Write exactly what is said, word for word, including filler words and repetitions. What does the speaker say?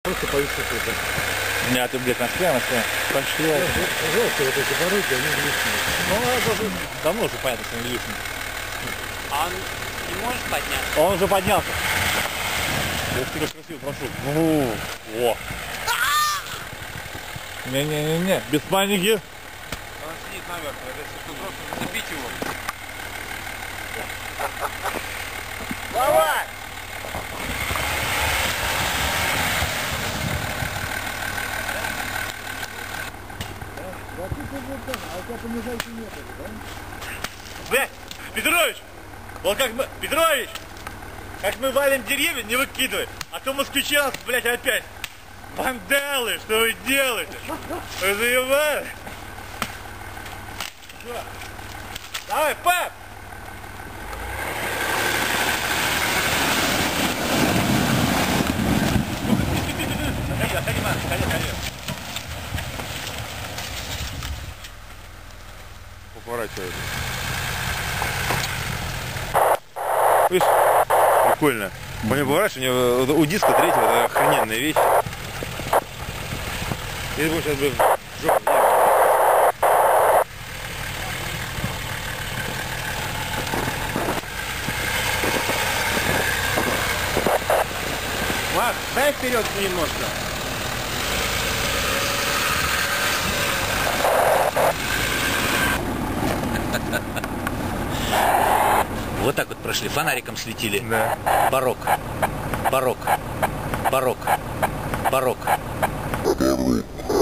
просто повесить это. Не, а ты, блядь, нашли, а нашли. Кончила. Пожалуйста, вот эти пороги, они лишние. Ну, это уже давно уже понятно, что они лишние. А он не может подняться? Он уже поднялся. Я тебя красиво прошу. О. Не-не-не-не, без паники. Он сидит наверх, это если что просто забить его. Давай! А у тебя понижайки нет, да? Блядь, Петрович! Вот как мы... Петрович! Как мы валим деревья, не выкидывай. А то москвичи нас, блядь, опять. Вандалы, что вы делаете? Вы заебали? Что? Давай, пап! Отходи, отходи, Маш, отходи, отходи. Поворачивает. Видишь, прикольно. У меня поворачивание, у диска третьего, это охрененная вещь. Я его сейчас бы в жопу. Макс, дай вперед немножко. Вот так вот прошли, фонариком светили. Да. Барок, барок, барок, барок.